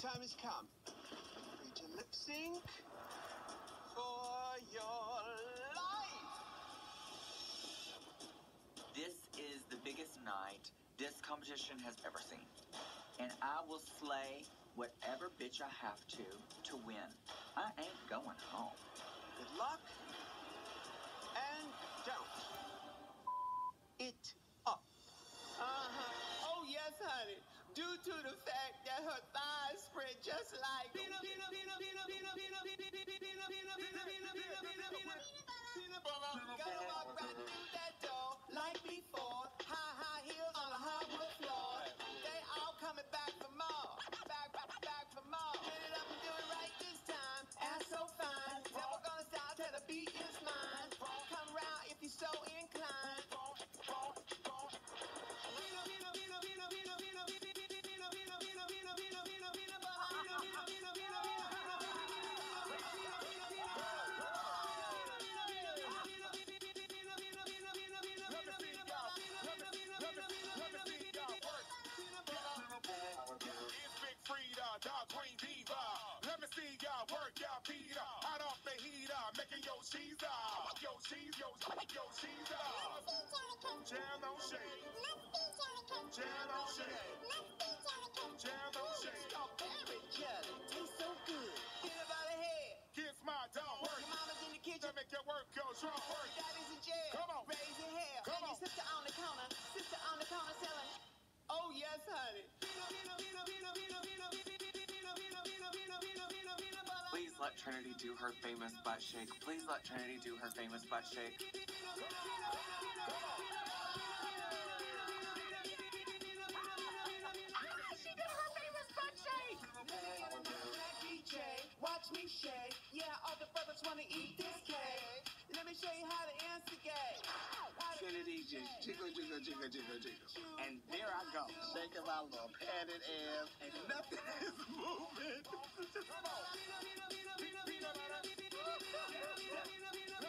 time has come for you to lip sync for your life. This is the biggest night this competition has ever seen. And I will slay whatever bitch I have to win. I ain't going home. Good luck. And don't. It up. Oh, yes, honey. Due to the fact that her thighs spread just like gotta walk right through that door like before. High heels on a hardwood floor. They all coming back for more. Back for more. Turn it up and do it right this time. Ass so fine. Never gonna stop till the beat is mine. Come round if you're so inclined. Jam on shake. Jam on shake. Jam on shake. Strawberry jelly tastes so good. Get it by the head. Kiss my dog. Work. Your mama's in the kitchen. To make your work go strong. Work. Daddy's in jail. Come on. Raise your hair. Come on. Your sister on the counter. Sister on the counter selling. Oh yes, honey. Please let Trinity do her famous butt shake. Please let Trinity do her famous butt shake. Watch me shake. Yeah, all the brothers wanna eat this cake. Let me show you how to instigate. Trinity just jiggle, jiggle, jiggle, jiggle, jiggle. And there I go, shaking my little padded ass, and nothing is moving.